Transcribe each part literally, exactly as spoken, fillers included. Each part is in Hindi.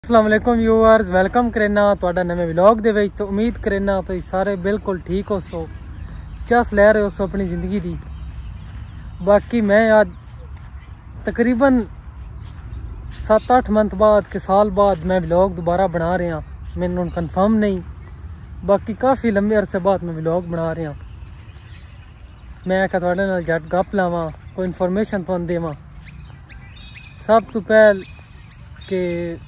अस्सलाम वालेकुम व्यूअर्स, वेलकम करना तुहाडा नवे व्लॉग दे विच। तो उम्मीद करना तुसीं सारे बिल्कुल ठीक हो सो, चस लै रहे हो सो अपनी ज़िंदगी दी। बाकी मैं आज तकरीबन सत्त अठ मंथ बाद के साल बाद मैं व्लॉग दोबारा बना रहा, मैनू कन्फर्म नहीं, बाकी काफ़ी लंबे अरसे बाद मैं व्लॉग बना रहा। मैं आखा तुहाडे नाल झट गप लावां, कोई इन्फॉर्मेशन तुहानूं देवां। सब तो पहल के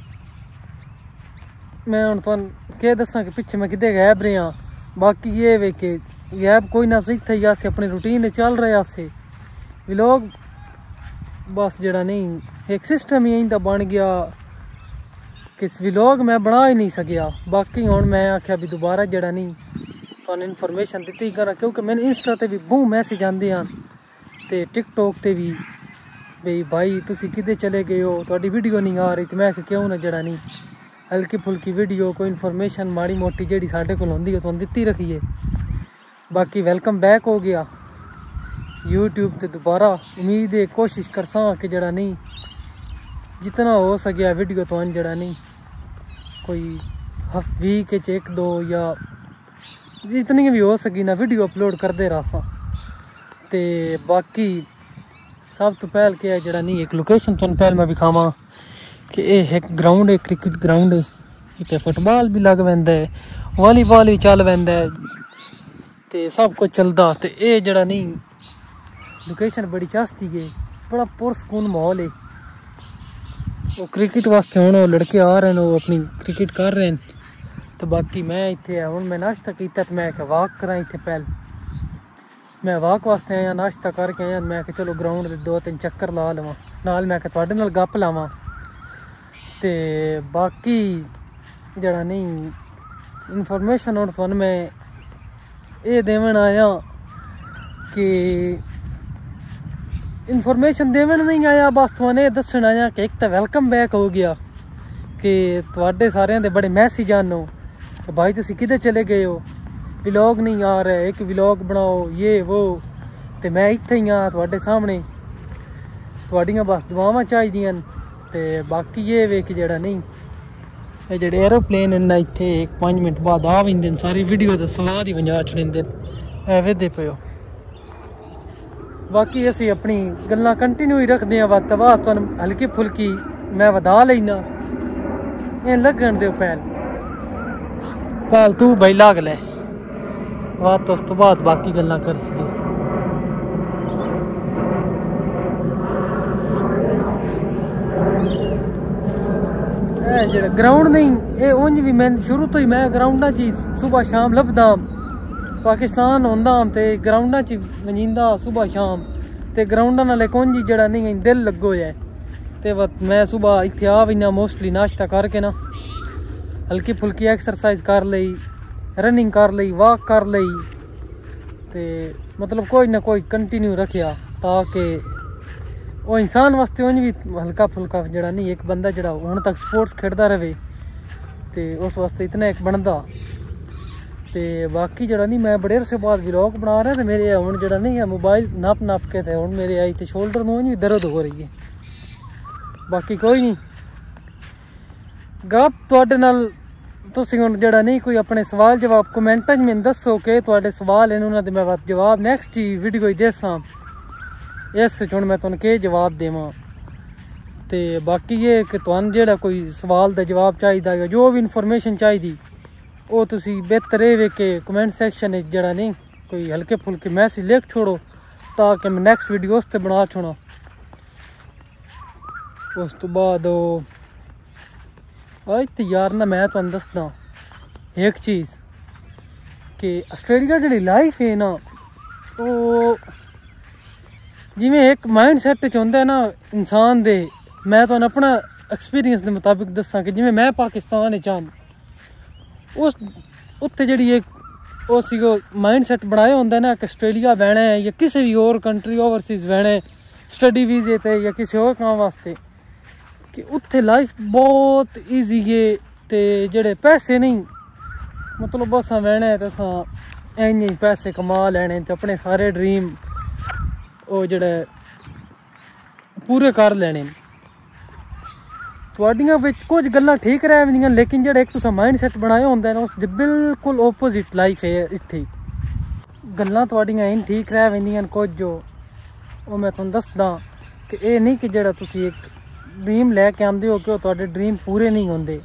मैं हूँ तुम क्या दसा कि पिछे मैं कितने गैब रहा। बाकी ये वे कि गैब कोई ना सही था, अस अपनी रूटीन चल रहे से व्लॉग बस जड़ा नहीं एक सिस्टम ही इंदा बन गया कि इस व्लॉग मैं बना ही नहीं सकिया। बाकी हूँ मैं आख्या भी दोबारा जड़ा नहीं तुम इन्फॉर्मेशन दी करा, क्योंकि मैंने इंस्टा ते भी बहुत मैसेज आते हैं तो टिकटॉक ते भी भाई भाई तुसी किधे चले गए हो, थोड़ी वीडियो नहीं आ रही। तो मैं क्यों ना जड़ा नहीं हल्की फुल्की वीडियो कोई इन्फॉर्मेशन माड़ी मोटी जी साढ़े को होंगी तुम दिती रखिए। बाकी वेलकम बैक हो गया यूट्यूब ते दोबारा। उम्मीद है कोशिश करसा कि जड़ा नहीं जितना हो सकिया वीडियो तो जड़ा नहीं कोई हफ वीक एक दो या जितनी भी हो सकी ना वीडियो अपलोड करते रहा। तो बाकी सब तो पहल क्या है जड़ा नहीं एक लोकेशन तुम पहल मैं विखावा कि यह एक ग्राउंड है, क्रिकेट ग्राउंड है, इतने फुटबॉल भी लग पैंदा है, वॉलीबॉल भी चल पैंदा है, तो सब कुछ चलता। तो ये जड़ा नहीं लोकेशन बड़ी चास्ती है, बड़ा पुरसकून माहौल है। वो क्रिकेट वास्ते हूँ लड़के आ रहे हैं, वो अपनी क्रिकेट कर रहे हैं। तो बाकी मैं इतने हूँ मैं नाश्ता किया तो मैं वॉक करा इतने पहल मैं वॉक वास्ते आया, नाश्ता करके आया। मैं चलो ग्राउंड के दो तीन चक्कर ला लवां, नाल मैं तुहाडे नाल गप लावां। ते बाकी जड़ा नहीं इन्फॉर्मेशन और तुहानूं मैं ये देवन आया कि इन्फॉर्मेशन देवन नहीं आया, बस तुहानूं ये दस्सण आया कि एक तो वेलकम बैक हो गया कि तुहाडे सारिਆਂ दे बड़े मैसेज आनो कि भाई तुसीं किधर चले गए हो, व्लॉग नहीं आ रहा, एक व्लॉग बनाओ ये वो। तो मैं इत्थे ही हाँ तुहाडे सामने, तुहाडियां बस दुआवां चाहिदियां। तो बाकी ये वे कि जड़ा नहीं ये जेडे एरोप्लेन ना इतने एक पाँच मिनट बाद आ भी सारी वीडियो तो स्वाद ही वजा छड़ेंदे वेदे पे। बाकी असी अपनी गल्लां कंटिन्यू ही रखते हैं, वत वाद तुहानूं हल्की फुल्की मैं वधा लेना ये लगन दो पैल पैल तू भाई लाग लै बात तो उस तो बाद बाकी गल्लां कर सके। ग्राउंड नहीं ये उंज भी मैं शुरू तो ही मैं ग्राउंडा च सुबह शाम लभदा, पाकिस्तान होंदा तो ग्राउंडा च वजींदा सुबह शाम। तो ग्राउंडा नाल एक उंज जड़ा नहीं दिल लगो है। तो मैं सुबह इत्थे आ भी ना मोस्टली नाश्ता करके ना हल्की फुल्की एक्सरसाइज कर लई, रनिंग कर लई, वॉक कर लई। तो मतलब कोई ना कोई कंटिन्यू रखिया ताकि वो इंसान वास्ते उंज भी हल्का फुल्का जड़ा नहीं एक बंदा जड़ा हुण तक स्पोर्ट्स खेडदा रहे तो उस वास्ते इतना एक बनता। तो बाकी जड़ा नहीं मैं बड़े अरसे बाद व्लॉग बना रहा तो मेरे हुण जड़ा नहीं है मोबाइल नप नप के थे हुण मेरे आई तो शोल्डर में भी दर्द हो रही है। बाकी कोई नहीं गप तुहाडे नाल तुसीं हुण जड़ा नहीं कोई अपने सवाल जवाब कमेंटां च मैनूं दस्सो कि तुहाडे सवाल हैं, उन्हां दे मैं जवाब नैक्सट ही वीडियो च देसां। इस हुण मैं तुहानूं केह् जवाब देवां। तो बाकी ये कि तुहानूं जेह्ड़ा कोई सवाल का जवाब चाहिए या जो भी इन्फॉर्मेशन चाहिए वो तुसी बेहतर है कि कमेंट सैक्शन जड़ा नहीं कोई हल्के फुल्के मैसेज लिख छोड़ो ताकि मैं नैक्सट वीडियो उस पर बना छोड़ा। उस तो बाद अज तो यार ना मैं तुहानूं दसदा एक चीज़ कि आस्ट्रेलिया जी लाइफ है ना वो जिमें एक माइंड सैट च होंदा है ना इंसान दे। मैं तुहानूं अपना एक्सपीरियंस के मुताबिक दसा कि जिमें मैं पाकिस्तान च उस उत्थे जी एक वो माइंड सैट बनाया होंदा ना कि आस्ट्रेलिया बहना है या किसी भी और कंट्री ओवरसीज़ बहना है स्टडी वीजे ते या किसी और काम वास्ते कि उत्थे लाइफ बहुत ईजी है। तो जेडे पैसे नहीं मतलब बस बहना है तो असा इंज ही पैसे कमा लैने तो अपने सारे ड्रीम वो जेडे पूरे कर लेने। ਤੁਹਾਡੀਆਂ ਵਿੱਚ ਕੁਝ ਗੱਲਾਂ ਠੀਕ ਰਹਿ ਜਾਂਦੀਆਂ ਲੇਕਿਨ ਜਿਹੜਾ ਇੱਕ ਤੁਸੀਂ ਮਾਈਂਡ ਸੈਟ ਬਣਾਇਆ ਹੁੰਦਾ ਨਾ ਉਸ ਦੇ ਬਿਲਕੁਲ ਆਪੋਜ਼ਿਟ ਲਾਈਫ ਹੈ ਇੱਥੇ ਗੱਲਾਂ ਤੁਹਾਡੀਆਂ ਇਨ ਠੀਕ ਰਹਿ ਜਾਂਦੀਆਂ ਕੁਝ ਜੋ ਉਹ ਮੈਂ ਤੁਹਾਨੂੰ ਦੱਸਦਾ ਕਿ ਇਹ ਨਹੀਂ ਕਿ ਜਿਹੜਾ ਤੁਸੀਂ ਇੱਕ ਡ੍ਰੀਮ ਲੈ ਕੇ ਆਉਂਦੇ ਹੋ ਕਿ ਉਹ ਤੁਹਾਡੇ ਡ੍ਰੀਮ ਪੂਰੇ ਨਹੀਂ ਹੁੰਦੇ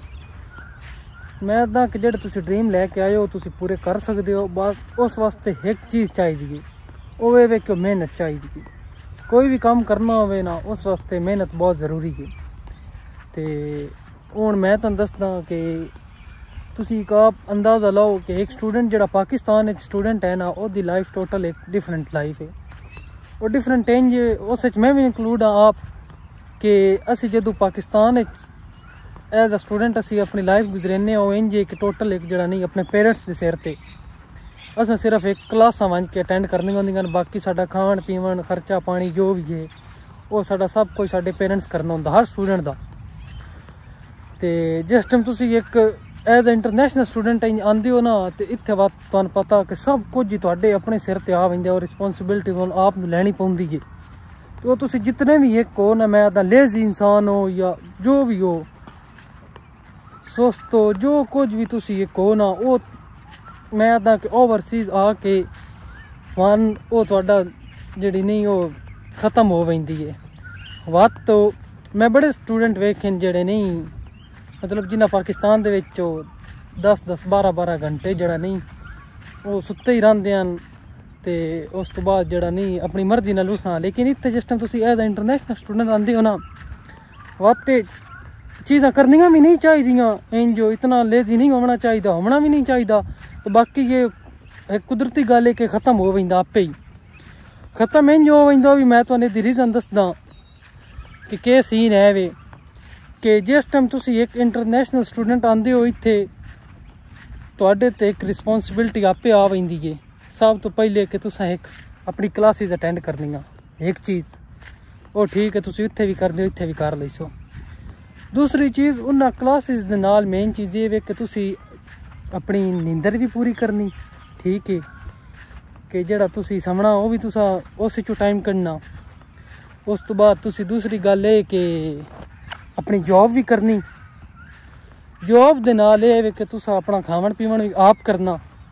ਮੈਂ ਤਾਂ ਕਿ ਜਿਹੜੇ ਤੁਸੀਂ ਡ੍ਰੀਮ ਲੈ ਕੇ ਆਏ ਹੋ ਤੁਸੀਂ ਪੂਰੇ ਕਰ ਸਕਦੇ ਹੋ ਬਸ ਉਸ ਵਾਸਤੇ ਇੱਕ ਚੀਜ਼ ਚਾਹੀਦੀ ਹੈ ਉਹ ਇਹ ਵੇ ਕਿ ਮਿਹਨਤ ਚਾਹੀਦੀ ਹੈ ਕੋਈ ਵੀ ਕੰਮ ਕਰਨਾ ਹੋਵੇ ਨਾ ਉਸ ਵਾਸਤੇ ਮਿਹਨਤ ਬਹੁਤ ਜ਼ਰੂਰੀ ਹੈ ਤੇ ਹੁਣ ਮੈਂ ਤੁਹਾਨੂੰ ਦੱਸਦਾ ਕਿ ਤੁਸੀਂ ਇੱਕ ਆਪ ਅੰਦਾਜ਼ਾ ਲਾਓ ਕਿ ਇੱਕ ਸਟੂਡੈਂਟ ਜਿਹੜਾ ਪਾਕਿਸਤਾਨ ਵਿੱਚ ਸਟੂਡੈਂਟ ਹੈ ਨਾ ਉਹਦੀ ਲਾਈਫ ਟੋਟਲ ਇੱਕ ਡਿਫਰੈਂਟ ਲਾਈਫ ਹੈ ਉਹ ਡਿਫਰੈਂਟ ਇੰਜ ਉਸ ਵਿੱਚ ਮੈਂ ਵੀ ਇਨਕਲੂਡ ਹਾਂ ਆਪ ਕਿ ਅਸੀਂ ਜਦੋਂ ਪਾਕਿस्तान एज अ स्टूडेंट असी अपनी लाइफ गुजरने वो इंज एक टोटल एक जरा नहीं अपने पेरेंट्स के सिर ते अस सिर्फ एक क्लासा वंज के अटेंड करनी होंदियां बाकी साडा खाण पीवन खर्चा पानी जो भी है वो साडा सब कुछ साडे पेरेंट्स करना होंदा हर स्टूडेंट दा ते जिस टाइम तुसी एक एज अ इंटरनेशनल स्टूडेंट आंदे हो ना तो इत्थे बात तुहानू पता कि सब कुछ ही तुहाडे अपने सिर ते आ वैंदा और रिस्पोंसिबिलिटी तुहानू आप नू लैनी पौंदी है तो तुसी जितने भी एक हो ना मैं दा लेजी इंसान हो या जो भी हो सुस्त हो जो कुछ भी तुसी एक हो ना वो मैं दा कि ओवरसीज आके वन वो तुहाडा जिहड़ी नहीं वो ख़त्म हो वैंदी है वत तो मैं बड़े स्टूडेंट वेखे जिहड़े नहीं मतलब जिन्हें पाकिस्तान दे विच दस दस बारह बारह घंटे जिहड़ा नहीं वो सुत्ते ही रहिंदे हन ते उस तो बाद जिहड़ा नहीं अपनी मर्जी नाल उठना लेकिन इत्थे जिस टाइम तुसी एज अ इंटरनेशनल स्टूडेंट आंदे हो ना वाते चीज़ां करनियां भी नहीं चाहिदियां इंजो इतना लेजी नहीं होना चाहिए होना भी नहीं चाहिए तो बाकी ये एक कुदरती गल है कि ख़त्म हो वैंदा आपे ही ख़त्म इंज हो वैंदा भी मैं तुहानू दी रीज़न दसदा कि के सीन है वे कि जिस टाइम तुसी एक इंटरनेशनल स्टूडेंट आंदे हो इत्थे तुहाडे ते एक रिस्पोंसिबिलिटी आपे आ वैंदी है सब तो पहले कि तुसां एक अपनी क्लासिस अटेंड करनियां एक चीज़ वो ठीक है तुसी उत्थे भी करदे हो इत्थे भी कर लैसो दूसरी चीज़ उन्हां क्लासिस दे नाल मेन चीज़ ये वे कि तुसी अपनी नींदर भी पूरी करनी ठीक है कि जेड़ा तुसी समना वो भी तुसा उस चो टाइम कड्ढना उस तो बाद तुसी दूसरी गल है कि अपनी जॉब भी करनी जॉब दे नाल ये वे कि तुसा अपना खावन पीवन भी आप करना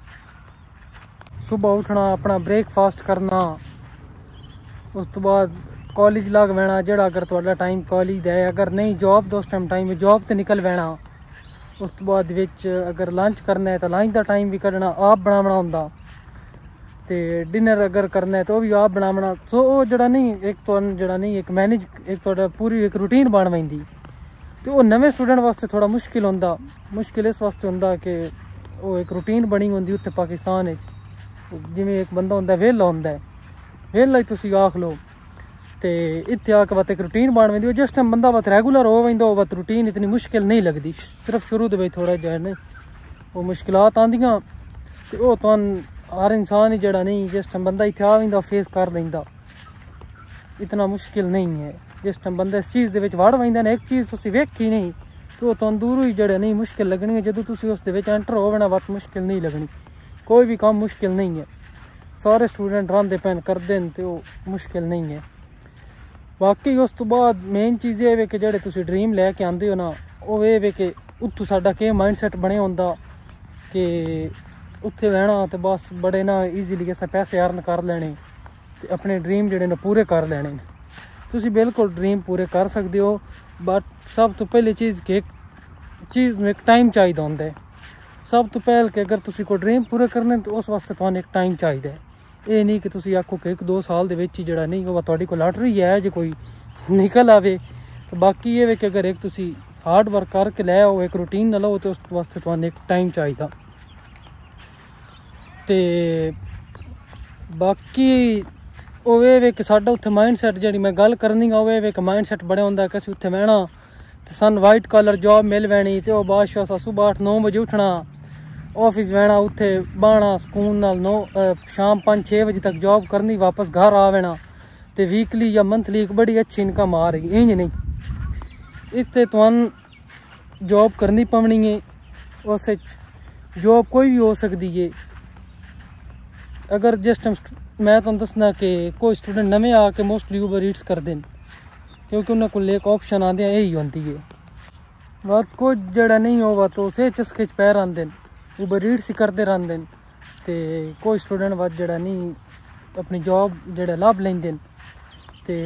सुबह उठना अपना ब्रेकफास्ट करना उस तो बाद कॉलेज लग बैना जड़ा अगर तुहाडा टाइम कॉलेज है अगर नहीं जॉब तो उस टाइम टाइम जॉब तो निकल बैना उस तो बाद विच अगर लंच करना है तो लंच का टाइम भी कढ़ना आप बनाना होंदा ते डिनर अगर करना है तो भी आप बनाना सो वो जड़ा नहीं एक तो जड़ा नहीं एक मैनेज एक तुहाडा पूरी एक रूटीन बन वैंदी तो वो नवे स्टूडेंट वास्ते थोड़ा मुश्किल होंदा मुश्किल इस वास्ते होंदा कि वो एक रूटीन बनी होंदी उत्थे पाकिस्तान विच जिवें एक बंदा होंदा वेला होंदा है वेला ही तुसी आख लो तो इत्थे आके बात एक रूटीन बन वैंदी जिस टाइम बंदा बात रेगुलर हो वैंदा बात रूटीन इतनी मुश्किल नहीं लगती सिर्फ शुरू दे थोड़ा जिहा नहीं वो मुश्किलात आंदियां ते ओह तुहानू हर इंसान ही जड़ा नहीं जिस टाइम बंदा इत्थे आ वैंदा फेस कर लैंदा इतना मुश्किल नहीं है जिस टाइम बंदा इस चीज़ दे विच वड़ वैंदा ना एक चीज़ तुसी वेखी नहीं तो तुहानू दूरों ही जड़ा नहीं मुश्किल लगनी है जदों तुसी उस दे विच एंटर होवे ना बात मुश्किल नहीं लगनी कोई भी काम मुश्किल नहीं है सारे स्टूडेंट रहांदे पैन करदे न ते ओह मुश्किल नहीं है बाकी उस तो बाद मेन चीज़ ये वे कि जेह्ड़े तुसी ड्रीम लैके आंदे हो ना वो ये वे कि उत्थों साडा केह् माइंड सैट बने होंदा कि उत्थे बहना ते बस बड़े ना ईजीली असें पैसे अर्न कर लैने ते अपने ड्रीम जेह्ड़े न पूरे कर लैने न तुसी बिल्कुल ड्रीम पूरे कर सकदे हो बट सब तो पहली चीज़ कि एक चीज़ में एक टाइम चाहिए होंदा है सब तो पहले कि अगर तुसी कोई ड्रीम पूरे करने तो उस वास्ते तुहानू एक टाइम चाहिए ये नहीं कि तुसी आखो कि एक दो साल दे विच ही जेड़ा नहीं होगा तुहाडी कोई लॉटरी है जो कोई निकल आवे तो बाकी ये वे कि अगर एक तुसी हार्ड वर्क करके लै आओ एक रूटीन ना लो तो उस वास्ते तुहानू एक टाइम चाहिए ते बाकी वो ये वे कि साडा उत्थे माइंड सैट जी मैं गल करनी वो ये वे कि माइंड सैट बड़े होंदा कि असीं उत्थे बहना तो सन वाइट कलर जॉब मिल वैनी तो बादशाह असां सुबह अठ नौ बजे उठना ऑफिस बहना उत्थे बहना सुकून नाल नौ शाम पाँच छे बजे तक जॉब करनी वापस घर आ वैना तो वीकली या मंथली एक बड़ी अच्छी इनकम आ रही इंज नहीं इत्थे तुहानू जॉब करनी पवनी है उस जॉब कोई भी हो सकती है अगर जिस टाइम मैं तुहानू दसना कि कोई स्टूडेंट नवे आके मोस्टली ऊबर ईट्स करते हैं क्योंकि उन्होंने को एक ऑप्शन आते हैं यही होती है वत कुछ जड़ा नहीं हो वत उसे चस्के च पै रहिंदे न, उबर ईट्स करते रहिंदे न ते कोई स्टूडेंट वत जड़ा नहीं अपनी जॉब जड़ा लाभ लेंदे न ते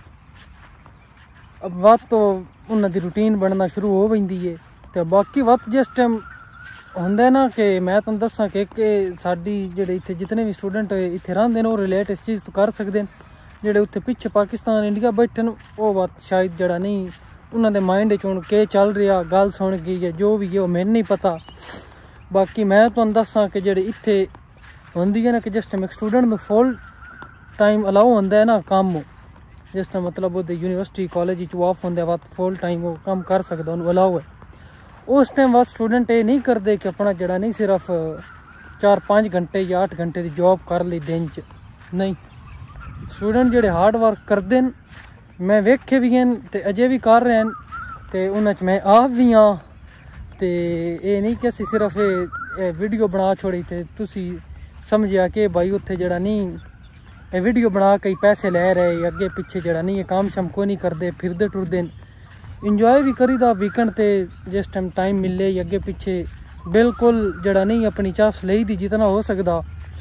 वत तो उन्हां दी रूटीन बनना शुरू हो वेंदी है। ते बाकी वत जिस टाइम होंदा है ना कि मैं तुहानूं दस्सां कि कि साडी जेह्ड़े इत्थे जितने भी स्टूडेंट इत्थे रहिंदे न ओह् रिलेट इस चीज़ तो कर सकदे न। जेह्ड़े उत्थे पिच्छे पाकिस्तान इंडिया बैठे न ओह् वत शायद जड़ा नहीं उन्हां दे माइंड च हुण केह् चल रहा गल सुन गई है जो भी है ओह् मैनूं नहीं पता। बाकी मैं तुहानूं दस्सां कि जेह्ड़े इत्थे होंदी है ना कि जिस टाइम एक स्टूडेंट में फुल टाइम अलाउ होंदा है ना कम्म, जिस टाइम मतलब ओह्दे यूनिवर्सिटी कॉलेज च ऑफ होंदा वत फुल टाइम वो कम्म कर सकदा उन्हें अलाउ है। उस टाइम वत स्टूडेंट ये नहीं करते कि अपना जड़ा नहीं सिर्फ चार पाँच घंटे या आठ घंटे की जॉब कर ली दिन च, नहीं स्टूडेंट जेह्ड़े हार्ड वर्क करते हैं मैं वेखे भी हैं ते अजे भी कर रहे हैं ते उन्हां च मैं आप भी हाँ। ते ये नहीं कि असीं सिर्फ ये वीडियो बना छोड़ी ते तुसी समझिया कि भाई उत्थे जड़ा नहीं ये वीडियो बना के पैसे लै रहे अगे पिछे जड़ा नहीं ये काम शम को नहीं करते फिरदे टुरदे इंजॉय भी करी दा वीकेंड ते जिस टाइम टाइम मिले अगे पिछे बिल्कुल जड़ा नहीं अपनी चास लई दी जितना हो सकदा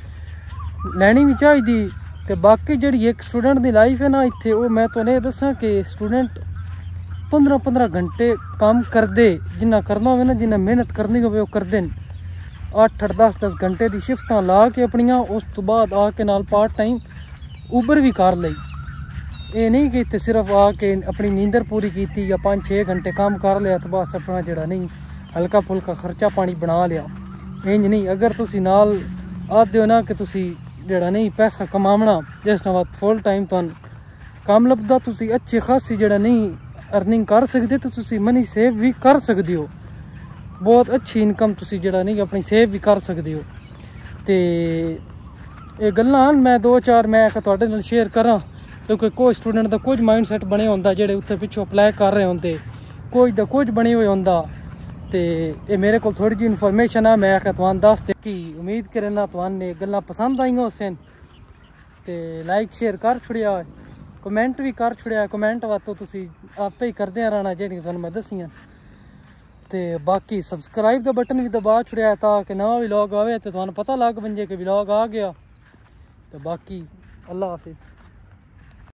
लैनी भी चाहिदी। ते बाकी जड़ी एक स्टूडेंट दी लाइफ है ना इत्थे वो मैं तुहानूं एह् दस्सां कि स्टूडेंट पंद्रह पंद्रह घंटे काम करदे जिन्ना करना होवे ना जिन्ना मेहनत करनी होवे वो करदे न। अठ अठ दस दस घंटे दी शिफ्टां ला के अपनियां उस तो बाद आके नाल पार्ट टाइम उबर भी कर लई। ये नहीं कि इत्थे सिर्फ आके अपनी नींदर पूरी की या पाँच छे घंटे काम कर लिया तो बस अपना जड़ा नहीं हल्का फुल्का खर्चा पानी बना लिया, इंज नहीं। अगर तुसी नाल आखदे हो ना कि तुसी जड़ा नहीं पैसा कमावना जिस टाइम फुल टाइम तुहानूं कम्म लभदा तुसी अच्छी खासी जड़ा नहीं अर्निंग कर सकदे तो तुसी मनी सेव भी कर सकदे हो, बहुत अच्छी इनकम तुसी जड़ा नहीं अपनी सेव भी कर सकदे हो। ते ये गल्लां मैं दो चार मैं आखा तुहाडे नाल शेयर करां क्योंकि कोई स्टूडेंट का कुछ माइंड सैट बने होंदा जेह्ड़े उत्थे पिच्छों अप्लाई कर रहे होंदे कोई दा कुछ बने हुए होंदा। ते ये मेरे को थोड़ी जी इन्फॉर्मेशन है मैं आखा तुहानूं दस दे कि उम्मीद करना तुहानूं गल्लां पसंद आईयां होसन ते लाइक शेयर कर छुड़िया कमेंट भी कर छुड़िया कमेंट वातो तुसी आपे ही करदे रहना जेह्ड़ियां तुहानूं मैं दस्सियां। ते बाकी सबसक्राइब का बटन भी दबा छुड़िया ताकि नवा व्लॉग आवे तो तुहानूं पता लग बन जे कि व्लॉग आ गया। तो बाकी अल्लाह हाफिज़।